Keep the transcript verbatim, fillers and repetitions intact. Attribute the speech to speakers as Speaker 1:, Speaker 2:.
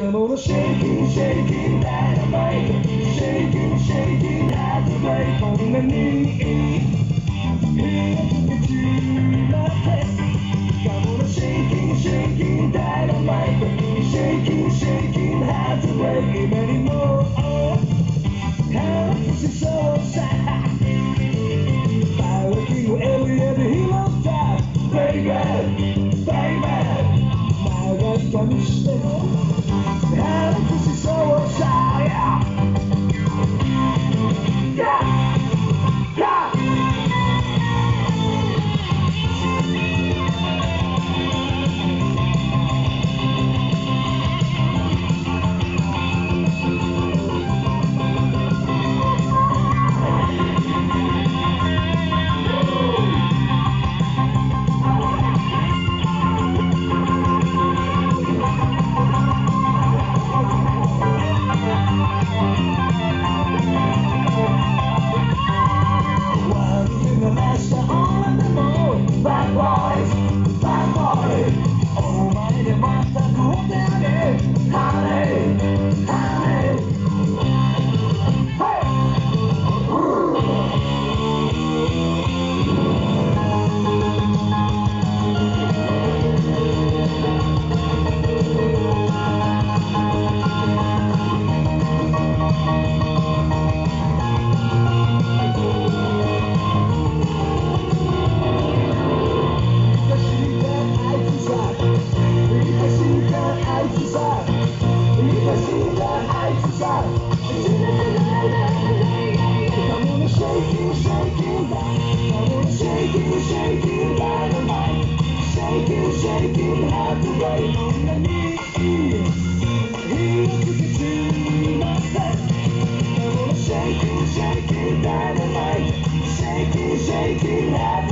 Speaker 1: Come on, shaking, shaking, dynamite. Shaking, shaking, activate. On the knee, here to my test. Come on, shaking, shaking, dynamite. Shaking, shaking, activate. Many more. How this is so sad. Piloting every every hero time, baby, baby. My God, come and stay. How this is so sad, yeah, yeah, yeah. Shaking, shaking, shaking, shaking, dynamite. Shaking, shaking, activate on the knee. Here to get to my best. Shaking, shaking, dynamite. Shaking, shaking, activate.